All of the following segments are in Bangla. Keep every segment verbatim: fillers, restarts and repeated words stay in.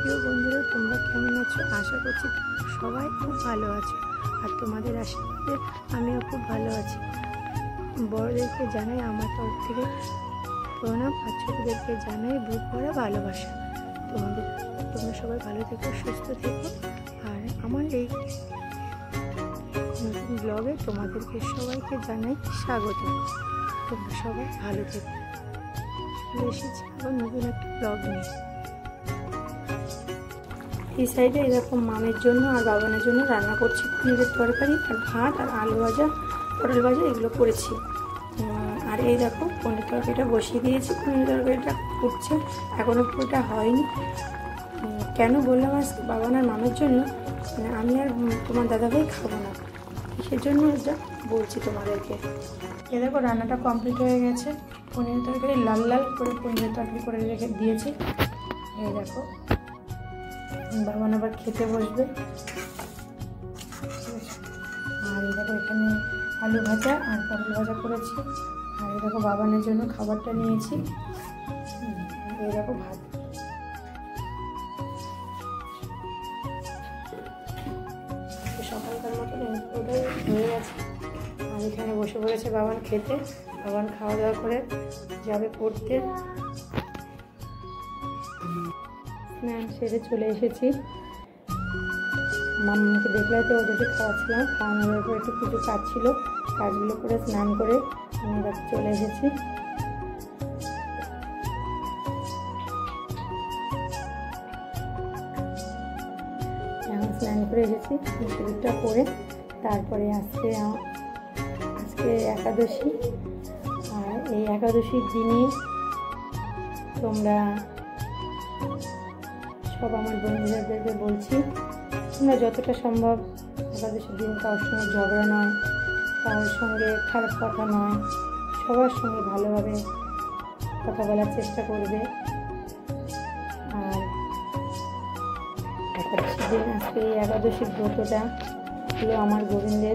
প্রিয় বন্ধুরা, তোমরা কেমন আছো? আশা করছি সবাই খুব ভালো আছো, আর তোমাদের আশীর্বাদে আমিও খুব ভালো আছি। বড়দেরকে জানাই আমার তরফ থেকে প্রণাম, আর ছোটদেরকে জানাই বুক ভরা ভালোবাসা। তোমাদের তোমরা সবাই ভালো থেকো, সুস্থ থেকো। আর আমার এই নতুন ব্লগে তোমাদেরকে সবাইকে জানাই স্বাগত। তোমরা সবাই ভালো থেকো। চলে এসেছি আবার নতুন একটা ব্লগ নিয়ে। এই সাইডে এরকম মামের জন্য আর বাবানের জন্য রান্না করছি পনিরের তরকারি আর ভাত আর আলু ভাজা, পটল ভাজা এগুলো করেছি। আর এই দেখো পনির তরকারিটা বসিয়ে দিয়েছি। পনির তরকারিটা ফুটছে, এখনও পুরোটা হয়নি। কেন বললাম আজকে বাবান আর মামের জন্য, মানে আমি আর তোমার দাদাভাই খাবো না, সেজন্য এটা বলছি তোমাদেরকে। এ দেখো রান্নাটা কমপ্লিট হয়ে গেছে। পনির তরকারি লাল লাল করে পনিরের তরকারি করে রেখে দিয়েছি। এই দেখো বাবান আবার খেতে বসবে। আর এই দেখো এখানে আলু ভাজা আর পটল ভাজা করেছি। আর এই দেখো বাবানের জন্য খাবারটা নিয়েছি। এই দেখো ভাত। সকালকার মতন ওটাই হয়ে গেছে। আর এখানে বসে পড়েছে বাবান খেতে। বাবান খাওয়া দাওয়া করে যাবে পড়তে। স্নান সেরে চলে এসেছি। মামাকে দেখলে তো ওদেরকে খাওয়াচ্ছিলাম। খাওয়ানোর পর একটু কিছু কাজ ছিল, কাজগুলো করে স্নান করে আমি বাড়ি চলে এসেছি। এখন স্নান করে এসেছি, সিঁদুরটা পরে তারপরে আজকে আজকে একাদশী। আর এই একাদশীর দিনে তোমরা সব আমার বন্ধুদেরকে বলছি, তোমরা যতটা সম্ভব একাদশীর দিন কারোর সঙ্গে ঝগড়া নয়, কারোর সঙ্গে খারাপ কথা নয়, সবার সঙ্গে ভালোভাবে কথা বলার চেষ্টা করবে। আর একাদশীর দিন আজকে এই একাদশীর ব্রতটা হলো আমার গোবিন্দের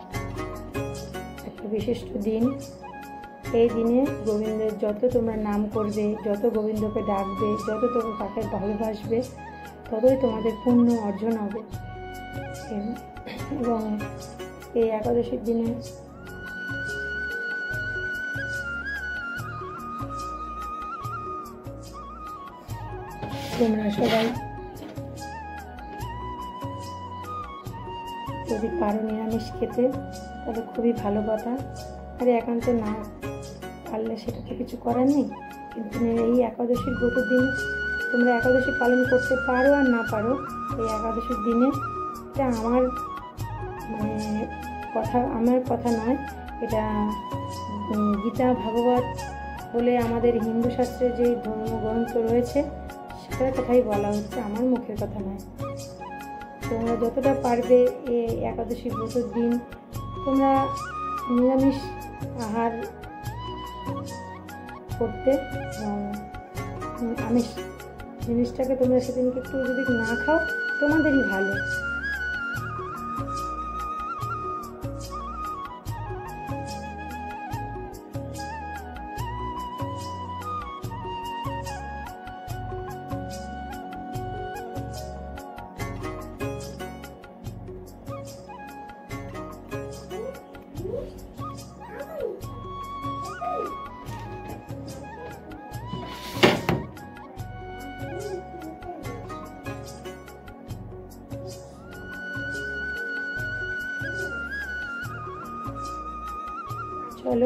একটা বিশিষ্ট দিন। এই দিনে গোবিন্দের যত তোমরা নাম করবে, যত গোবিন্দকে ডাকবে, যত তোমরা তাকে ভালোবাসবে, ততই তোমাদের পুণ্য অর্জন হবে। এবং এই একাদশীর দিনে তোমরা সবাই যদি পারো নিরামিষ খেতে তাহলে খুবই ভালো কথা। আর একান্ত না পারলে সেটা তো কিছু করার নেই, কিন্তু এই একাদশীর ব্রত দিন তোমরা একাদশী পালন করতে পারো আর না পারো, এই একাদশীর দিনে এটা আমার মানে কথা আমার কথা নয়, এটা গীতা ভাগবত বলে আমাদের হিন্দু শাস্ত্রে যে ধর্মগ্রন্থ রয়েছে সেটার কথাই বলা হচ্ছে, আমার মুখের কথা নয়। তোমরা যতটা পারবে এই একাদশী ব্রতের দিন তোমরা নিরামিষ আহার করতে, আমিষ জিনিসটাকে তোমরা সেদিনকে একটু যদি না খাও তোমাদেরই ভালো। চলো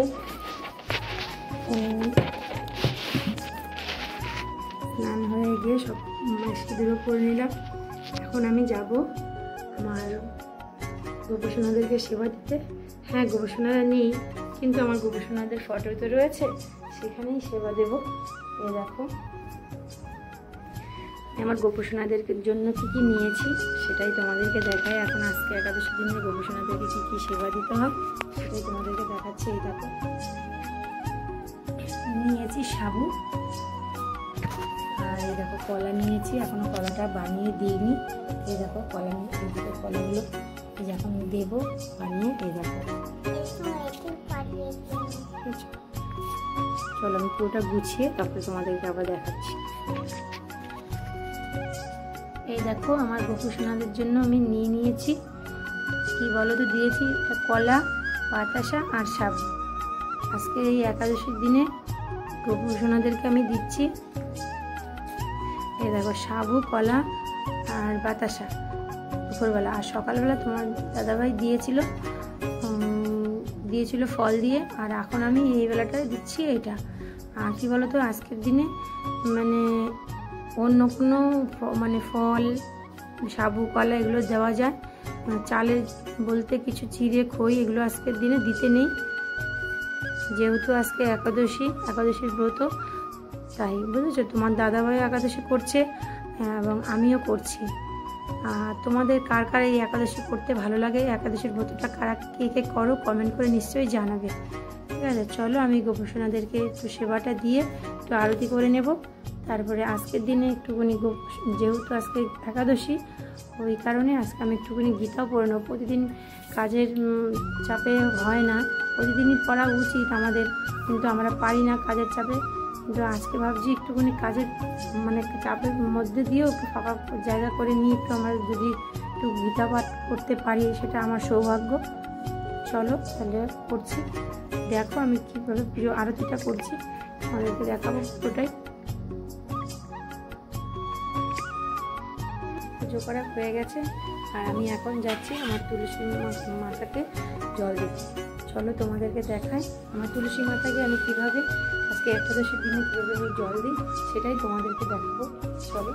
স্নান হয়ে গিয়ে সব সিঁদুরও পরে নিলাম। এখন আমি যাব আমার গোপসোনাদেরকে সেবা দিতে। হ্যাঁ, গোপসোনারা নেই, কিন্তু আমার গোপসোনাদের ফটো তো রয়েছে, সেখানেই সেবা দেব। এই দেখো আমার গোপসোনাদের জন্য কী কী নিয়েছি সেটাই তোমাদেরকে দেখাই। এখন আজকে একাদশী দিনে গোপসোনাদেরকে কী কী সেবা দিতে হয় সেটাই তোমাদেরকে দেখাচ্ছি। এই দেখো নিয়েছি সাবু, আর এই দেখো কলা নিয়েছি, এখনও কলাটা বানিয়ে দিইনি। এই দেখো কলা নিয়ে এই দেখো কলাগুলো এই এখন দেবো বানিয়ে। এই দেখো চলো আমি পুরোটা গুছিয়ে তারপরে তোমাদেরকে আবার দেখাচ্ছি। এই দেখো আমার গোপু সোনাদের জন্য আমি নিয়ে নিয়েছি, কি বলো তো দিয়েছি, কলা, বাতাসা আর সাবু। আজকে এই একাদশীর দিনে গোপু সোনাদেরকে আমি দিচ্ছি। এই দেখো সাবু, কলা আর বাতাসা দুপুরবেলা, আর সকালবেলা তোমার দাদাভাই দিয়েছিল দিয়েছিল ফল দিয়ে, আর এখন আমি এই বেলাটায় দিচ্ছি এইটা। আর কি বলো তো আজকের দিনে মানে অন্য কোনো মানে ফল, সাবু, কলা এগুলো দেওয়া যায়, চালের বলতে কিছু চিড়ে, খই এগুলো আজকের দিনে দিতে নেই, যেহেতু আজকে একাদশী একাদশীর ব্রত, তাই বুঝেছো। তোমার দাদাভাই একাদশী করছে এবং আমিও করছি। আর তোমাদের কার কার এই একাদশী করতে ভালো লাগে, একাদশীর ব্রতটা কারা কে কে করো কমেন্ট করে নিশ্চয়ই জানাবে। ঠিক আছে, চলো আমি গোপু সোনাদেরকে একটু সেবাটা দিয়ে একটু আরতি করে নেব। তারপরে আজকের দিনে একটুখানি গোপ যেহেতু আজকে একাদশী, ওই কারণে আজকে আমি একটুখানি গীতাও পড়ে নেবো। প্রতিদিন কাজের চাপে হয় না, প্রতিদিনই পড়া উচিত আমাদের, কিন্তু আমরা পারি না কাজের চাপে। কিন্তু আজকে ভাবছি একটুখানি কাজের মানে চাপের মধ্যে দিয়েও একটু ফাঁকা জায়গা করে নিয়ে একটু আমরা যদি একটু গীতা পাঠ করতে পারি, সেটা আমার সৌভাগ্য। চলো তাহলে করছি, দেখো আমি কীভাবে পুজো আরতিটা করছি, আমাদেরকে দেখাবো পুরোটাই। পুজো করা হয়ে গেছে, আর আমি এখন যাচ্ছি আমার তুলসী মাতাকে জল দিতে। চলো তোমাদেরকে দেখাই আমার তুলসী মাতাকে আমি কীভাবে আজকে একাদশীর দিনে কীভাবে আমি জল দিই, সেটাই তোমাদেরকে দেখাবো। চলো।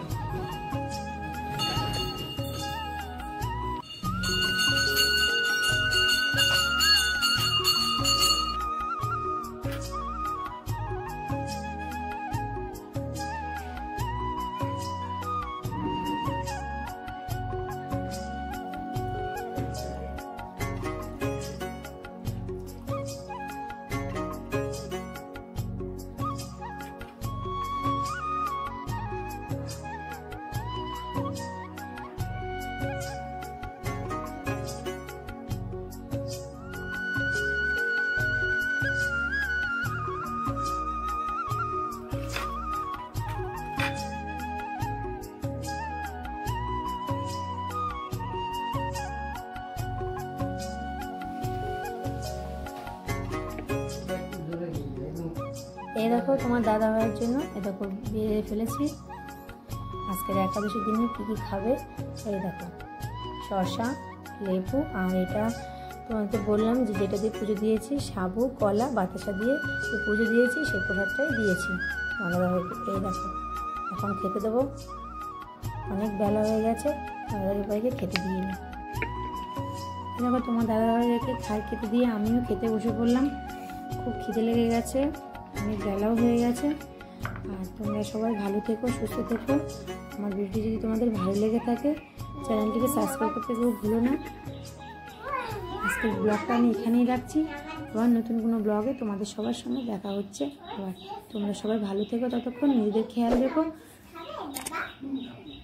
এই দেখো তোমার দাদা ভাইয়ের জন্য এ দেখো বেড়ে ফেলেছি আজকের একাদশীর দিনে কী কী খাবে। এই দেখো শসা, লেবু, আর এটা তোমাকে বললাম যে যেটা দিয়ে পুজো দিয়েছি, সাবু, কলা, বাতাসা দিয়ে যে পুজো দিয়েছি সেই প্রসাদটাই দিয়েছি তোমার দাদা ভাইকে। এই দেখো এখন খেতে দেবো, অনেক বেলা হয়ে গেছে, দাদা ভাইকে খেতে দিয়ে নিই। দেখো তোমার দাদা ভাইকে খাই খেতে দিয়ে আমিও খেতে বসে পড়লাম, খুব খিদে লেগে গেছে, অনেক বেলাও হয়ে গেছে। আর তোমরা সবাই ভালো থেকো, সুস্থ থেকো। আমার ভিডিও যদি তোমাদের ভালো লেগে থাকে চ্যানেলটিকে সাবস্ক্রাইব করতে কেউ ভুলো না। আজকের ব্লগটা আমি এখানেই রাখছি, আবার নতুন কোনো ব্লগে তোমাদের সবার সঙ্গে দেখা হচ্ছে। আবার তোমরা সবাই ভালো থেকো, ততক্ষণ নিজেদের খেয়াল রেখো।